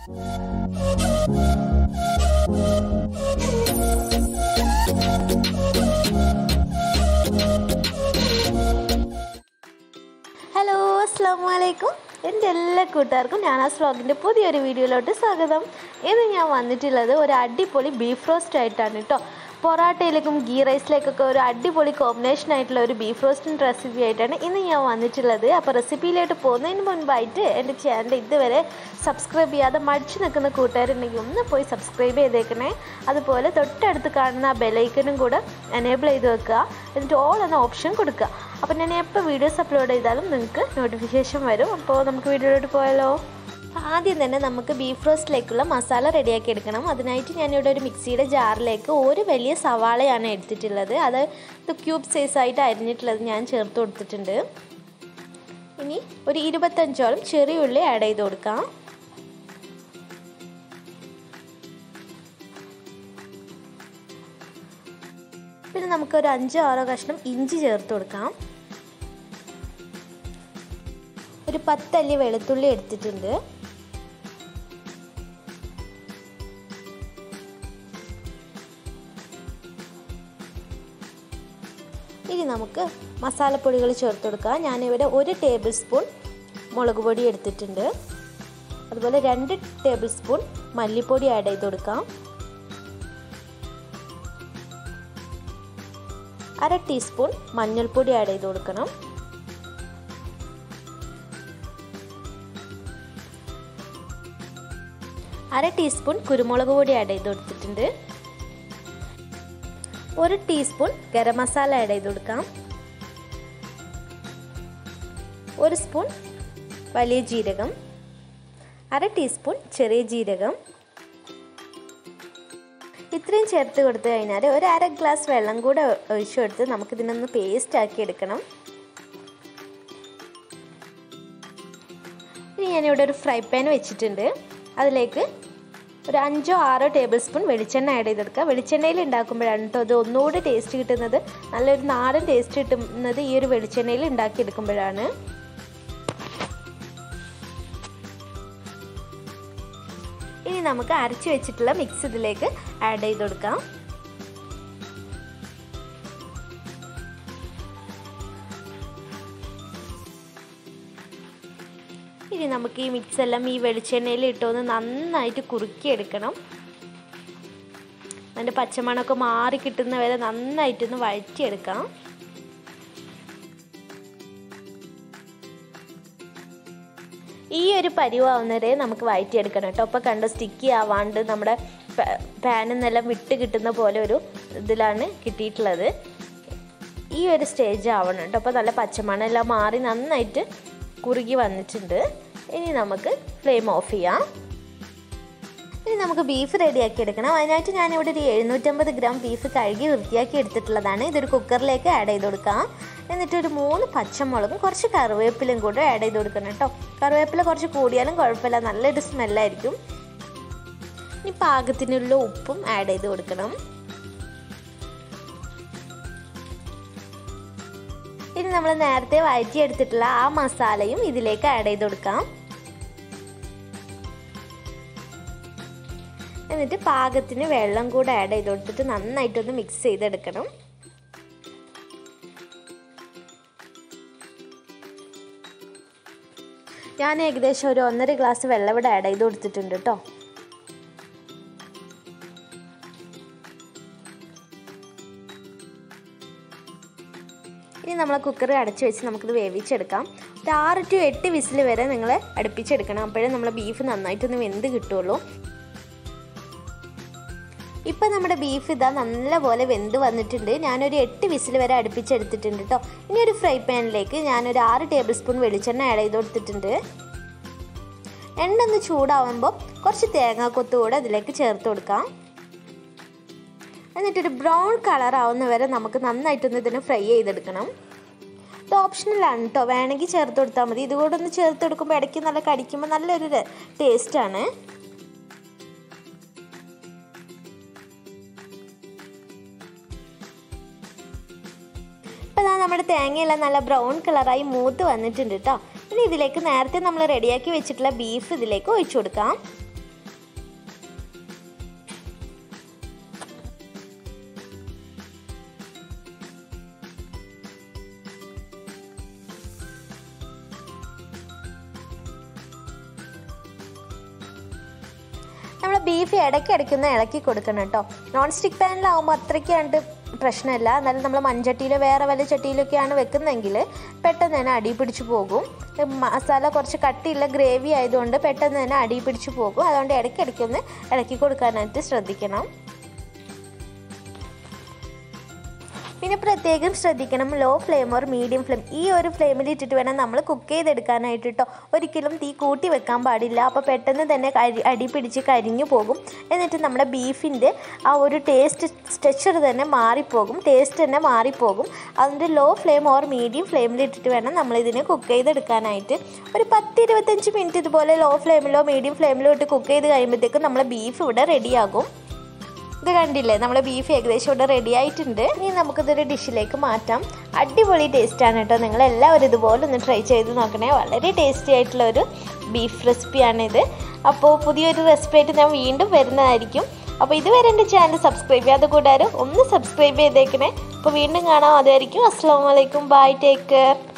Hello, അസ്സലാമുഅലൈക്കും. എൻ്റെ എല്ലാ കൂട്ടുകാർക്കും നാനാസ് വ്ളോഗിൻ്റെ പുതിയൊരു വീഡിയോയിലോട്ട് സ്വാഗതം. ഇന്ന് ഞാൻ വന്നിട്ടുള്ളത് ഒരു അടിപൊളി ബീഫ് റോസ്റ്റ് ആയിട്ടാണ് കേട്ടോ. പൊറാട്ടയിലേക്കും ഗീ റൈസിലേക്കൊക്കെ ഒരു അടിപൊളി കോമ്പിനേഷൻ ആയിട്ടുള്ള ഒരു ബീഫ് റോസ്റ്റിൻ്റെ റെസിപ്പി ആയിട്ടാണ് ഇന്ന് ഞാൻ വന്നിട്ടുള്ളത്. അപ്പോൾ റെസിപ്പിയിലോട്ട് പോകുന്നതിന് മുൻപായിട്ട് എൻ്റെ ചാനൽ ഇതുവരെ സബ്സ്ക്രൈബ് ചെയ്യാതെ മടിച്ചു നിൽക്കുന്ന കൂട്ടുകാരുണ്ടെങ്കിൽ ഒന്ന് പോയി സബ്സ്ക്രൈബ് ചെയ്തേക്കണേ. അതുപോലെ തൊട്ടടുത്ത് കാണുന്ന ആ ബെലൈക്കനും കൂടെ എനേബിൾ ചെയ്ത് വെക്കുക. എന്നിട്ട് ഓൾ എന്ന ഓപ്ഷൻ കൊടുക്കുക. അപ്പോൾ ഞാൻ എപ്പോൾ വീഡിയോസ് അപ്ലോഡ് ചെയ്താലും നിങ്ങൾക്ക് നോട്ടിഫിക്കേഷൻ വരും. അപ്പോൾ നമുക്ക് വീഡിയോയിലോട്ട് പോയാലോ. ആദ്യം തന്നെ നമുക്ക് ബീഫ് റോസ്റ്റിലേക്കുള്ള മസാല റെഡിയാക്കി എടുക്കണം. അതിനായിട്ട് ഞാനിവിടെ ഒരു മിക്സിയുടെ ജാറിലേക്ക് ഒരു വലിയ സവാളയാണ് എടുത്തിട്ടുള്ളത്. അത് ക്യൂബ് സൈസായിട്ട് അരിഞ്ഞിട്ടുള്ളത് ഞാൻ ചേർത്ത് കൊടുത്തിട്ടുണ്ട്. ഇനി ഒരു 25ഓളം ചെറിയ ഉള്ളി ആഡ് ചെയ്ത് കൊടുക്കാം. പിന്നെ നമുക്കൊരു 5-6 കഷ്ണം ഇഞ്ചി ചേർത്ത് കൊടുക്കാം. ഒരു 10 അല്ലി വെളുത്തുള്ളി എടുത്തിട്ടുണ്ട്. ഇനി നമുക്ക് മസാലപ്പൊടികൾ ചേർത്ത് കൊടുക്കാം. ഞാനിവിടെ 1 ടേബിൾ സ്പൂൺ മുളക് പൊടി എടുത്തിട്ടുണ്ട്. അതുപോലെ 2 ടേബിൾ സ്പൂൺ മല്ലിപ്പൊടി ആഡ് ചെയ്ത് കൊടുക്കാം. 1/2 ടീസ്പൂൺ മഞ്ഞൾപ്പൊടി ആഡ് ചെയ്ത് കൊടുക്കണം. 1/2 ടീസ്പൂൺ കുരുമുളക് പൊടി ആഡ് ചെയ്ത് കൊടുത്തിട്ടുണ്ട്. 1 ടീസ്പൂൺ ഗരം മസാല ആഡ് ചെയ്ത് കൊടുക്കാം. 1 സ്പൂൺ വലിയ ജീരകം, 1/2 ടീസ്പൂൺ ചെറിയ ജീരകം. ഇത്രയും ചേർത്ത് കൊടുത്തു കഴിഞ്ഞാൽ ഒരു 1/2 ഗ്ലാസ് വെള്ളം കൂടെ ഒഴിച്ചു കൊടുത്ത് നമുക്കിതിനൊന്ന് പേസ്റ്റ് ആക്കി എടുക്കണം. ഇനി ഞാനിവിടെ ഒരു ഫ്രൈ പാൻ വെച്ചിട്ടുണ്ട്. അതിലേക്ക് ഒരു 5-6 ടേബിൾ സ്പൂൺ വെളിച്ചെണ്ണ ആഡ് ചെയ്തെടുക്കുക. വെളിച്ചെണ്ണയിൽ ഉണ്ടാക്കുമ്പോഴാണ് കേട്ടോ അത് ഒന്നുകൂടി ടേസ്റ്റ് കിട്ടുന്നത്. നല്ലൊരു നാടൻ ടേസ്റ്റ് കിട്ടുന്നത് ഈ ഒരു വെളിച്ചെണ്ണയിൽ ഉണ്ടാക്കിയെടുക്കുമ്പോഴാണ്. ഇനി നമുക്ക് അരച്ച് വെച്ചിട്ടുള്ള മിക്സ് ഇതിലേക്ക് ആഡ് ചെയ്ത് കൊടുക്കാം. ഇനി നമുക്ക് ഈ മിക്സ് എല്ലാം ഈ വെളിച്ചെണ്ണയിൽ ഇട്ടൊന്ന് നന്നായിട്ട് കുറുക്കിയെടുക്കണം. അതിൻ്റെ പച്ചമണമൊക്കെ മാറി കിട്ടുന്ന വരെ നന്നായിട്ടൊന്ന് വഴറ്റിയെടുക്കാം. ഈ ഒരു പരിവാവുന്നവരെ നമുക്ക് വഴറ്റിയെടുക്കണം കേട്ടോ. അപ്പോൾ കണ്ടോ സ്റ്റിക്കി ആവാണ്ട് നമ്മുടെ പാനിൽ നിന്നെല്ലാം വിട്ട് കിട്ടുന്ന പോലെ ഒരു ഇതിലാണ് കിട്ടിയിട്ടുള്ളത്. ഈ ഒരു സ്റ്റേജ് ആവണം കേട്ടോ. അപ്പോൾ നല്ല പച്ചമണം എല്ലാം മാറി നന്നായിട്ട് കുറുകി വന്നിട്ടുണ്ട്. ഇനി നമുക്ക് ഫ്ലെയിം ഓഫ് ചെയ്യാം. ഇനി നമുക്ക് ബീഫ് റെഡിയാക്കി എടുക്കണം. അതിനായിട്ട് ഞാനിവിടെ ഒരു 750 ഗ്രാം ബീഫ് കഴുകി വൃത്തിയാക്കി എടുത്തിട്ടുള്ളതാണ്. ഇതൊരു കുക്കറിലേക്ക് ആഡ് ചെയ്ത് കൊടുക്കാം. എന്നിട്ടൊരു 3 പച്ചമുളകും കുറച്ച് കറിവേപ്പിലയും കൂടെ ആഡ് ചെയ്ത് കൊടുക്കണം കേട്ടോ. കറിവേപ്പില കുറച്ച് കൂടിയാലും കുഴപ്പമില്ല, നല്ലൊരു സ്മെല്ലായിരിക്കും. ഇനി പാകത്തിനുള്ള ഉപ്പും ആഡ് ചെയ്ത് കൊടുക്കണം. ഇനി നമ്മൾ നേരത്തെ വഴറ്റിയെടുത്തിട്ടുള്ള ആ മസാലയും ഇതിലേക്ക് ആഡ് ചെയ്ത് കൊടുക്കാം. എന്നിട്ട് പാകത്തിന് വെള്ളം കൂടെ ആഡ് ചെയ്ത് കൊടുത്തിട്ട് നന്നായിട്ടൊന്ന് മിക്സ് ചെയ്തെടുക്കണം. ഞാൻ ഏകദേശം ഒരു 1.5 ഗ്ലാസ് വെള്ളം ഇവിടെ ആഡ് ചെയ്ത് കൊടുത്തിട്ടുണ്ട് കേട്ടോ. ഇനി നമ്മൾ കുക്കർ അടച്ചു വെച്ച് നമുക്കിത് വേവിച്ചെടുക്കാം. ഒരു 6 to 8 വിസിൽ വരെ നിങ്ങൾ അടുപ്പിച്ചെടുക്കണം. അപ്പോഴേ നമ്മളെ ബീഫ് നന്നായിട്ടൊന്ന് വെന്ത് കിട്ടുള്ളൂ. ഇപ്പം നമ്മുടെ ബീഫ് ഇതാ നല്ലപോലെ വെന്ത് വന്നിട്ടുണ്ട്. ഞാനൊരു 8 വിസിൽ വരെ അടുപ്പിച്ചെടുത്തിട്ടുണ്ട് കേട്ടോ. ഇനി ഒരു ഫ്രൈ പാനിലേക്ക് ഞാനൊരു 6 ടേബിൾ സ്പൂൺ വെളിച്ചെണ്ണ ആഡ് ചെയ്ത് കൊടുത്തിട്ടുണ്ട്. എണ്ണ ഒന്ന് ചൂടാവുമ്പോൾ കുറച്ച് തേങ്ങാക്കൊത്ത് കൂടെ അതിലേക്ക് ചേർത്ത് കൊടുക്കാം. എന്നിട്ടൊരു ബ്രൗൺ കളർ ആവുന്ന വരെ നമുക്ക് നന്നായിട്ടൊന്ന് ഇതിനെ ഫ്രൈ ചെയ്തെടുക്കണം. ഇത് ഓപ്ഷണലാണ് കേട്ടോ, വേണമെങ്കിൽ ചേർത്ത് കൊടുത്താൽ മതി. ഇതുകൂടെ ഒന്ന് ചേർത്ത് കൊടുക്കുമ്പോൾ ഇടയ്ക്ക് നല്ല കടിക്കുമ്പോൾ നല്ലൊരു ടേസ്റ്റാണ്. ഇപ്പോൾ നമ്മുടെ തേങ്ങയെല്ലാം നല്ല ബ്രൗൺ കളറായി മൂത്ത് വന്നിട്ടുണ്ട് കേട്ടോ. ഇനി ഇതിലേക്ക് നേരത്തെ നമ്മൾ റെഡിയാക്കി വെച്ചിട്ടുള്ള ബീഫ് ഇതിലേക്ക് ഒഴിച്ചു കൊടുക്കാം. ബീഫ് ഇടയ്ക്കിടയ്ക്കൊന്ന് ഇളക്കി കൊടുക്കണം കേട്ടോ. നോൺ സ്റ്റിക്ക് പാനിലാവുമ്പോൾ അത്രയ്ക്ക് കണ്ട് പ്രശ്നമില്ല. എന്നാലും നമ്മൾ മൺചട്ടിയിലോ വേറെ വല്ല ചട്ടിയിലൊക്കെയാണ് വെക്കുന്നതെങ്കിൽ പെട്ടെന്ന് തന്നെ അടി പിടിച്ചു പോകും. മസാല കുറച്ച് കട്ടിയുള്ള ഗ്രേവി ആയതുകൊണ്ട് പെട്ടെന്ന് തന്നെ അടി പിടിച്ചു പോകും. അതുകൊണ്ട് ഇടയ്ക്കിടയ്ക്കൊന്ന് ഇളക്കി കൊടുക്കാനായിട്ട് ശ്രദ്ധിക്കണം. പിന്നെ പ്രത്യേകം ശ്രദ്ധിക്കണം, low flame or medium flame ഈ ഒരു ഫ്ലെയിമിൽ ഇട്ടിട്ട് വേണം നമ്മൾ കുക്ക് ചെയ്തെടുക്കാനായിട്ട് കേട്ടോ. ഒരിക്കലും തീ കൂട്ടി വെക്കാൻ പാടില്ല. അപ്പോൾ പെട്ടെന്ന് തന്നെ അടി പിടിച്ച് കരിഞ്ഞു പോകും. എന്നിട്ട് നമ്മുടെ ബീഫിൻ്റെ ആ ഒരു ടെക്സ്ചർ തന്നെ മാറിപ്പോകും, ടേസ്റ്റ് തന്നെ മാറിപ്പോകും. അതിൻ്റെ ലോ ഫ്ലെയിം ഓർ മീഡിയം ഫ്ലെയിമിൽ ഇട്ടിട്ട് വേണം നമ്മളിതിനെ കുക്ക് ചെയ്തെടുക്കാനായിട്ട്. ഒരു 10-25 മിനിറ്റ് ഇതുപോലെ ലോ ഫ്ലെയിമിലോ മീഡിയം ഫ്ലെയിമിലോ ഇട്ട് കുക്ക് ചെയ്ത് കഴിയുമ്പോഴത്തേക്കും നമ്മളെ ബീഫ് ഇവിടെ റെഡിയാകും. ഇത് കണ്ടില്ലേ, നമ്മുടെ ബീഫ് ഏകദേശം ഇവിടെ റെഡി ആയിട്ടുണ്ട്. ഇനി നമുക്കിതൊരു ഡിഷിലേക്ക് മാറ്റാം. അടിപൊളി ടേസ്റ്റാണ് കേട്ടോ. നിങ്ങളെല്ലാവരും ഇതുപോലെ ഒന്ന് ട്രൈ ചെയ്ത് നോക്കണേ. വളരെ ടേസ്റ്റി ആയിട്ടുള്ളൊരു ബീഫ് റെസിപ്പിയാണിത്. അപ്പോൾ പുതിയൊരു റെസിപ്പി ആയിട്ട് ഞാൻ വീണ്ടും വരുന്നതായിരിക്കും. അപ്പോൾ ഇതുവരെ എൻ്റെ ചാനൽ സബ്സ്ക്രൈബ് ചെയ്യാതെ കൂട്ടുകാർ ഒന്ന് സബ്സ്ക്രൈബ് ചെയ്തേക്കണേ. അപ്പോൾ വീണ്ടും കാണാം. അതായിരിക്കും. അസ്സലാമു അലൈക്കും. Bye, take care.